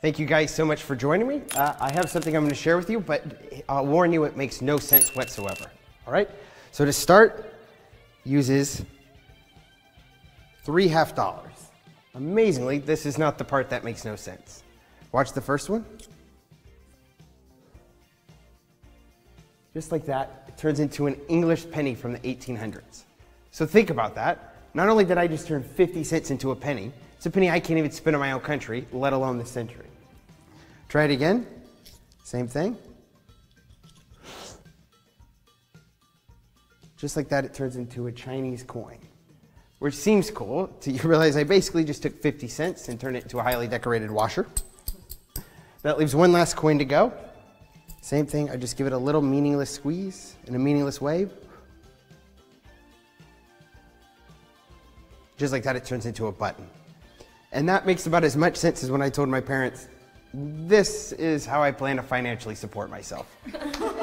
Thank you guys so much for joining me. I have something I'm going to share with you, but I'll warn you, it makes no sense whatsoever. All right? So to start, uses $3.50. Amazingly, this is not the part that makes no sense. Watch the first one. Just like that, it turns into an English penny from the 1800s. So think about that. Not only did I just turn 50 cents into a penny, it's a penny I can't even spend in my own country, let alone this century. Try it again. Same thing. Just like that, it turns into a Chinese coin. Which seems cool till you realize I basically just took 50 cents and turned it into a highly decorated washer. That leaves one last coin to go. Same thing, I just give it a little meaningless squeeze and a meaningless wave. Just like that, it turns into a button. And that makes about as much sense as when I told my parents, this is how I plan to financially support myself.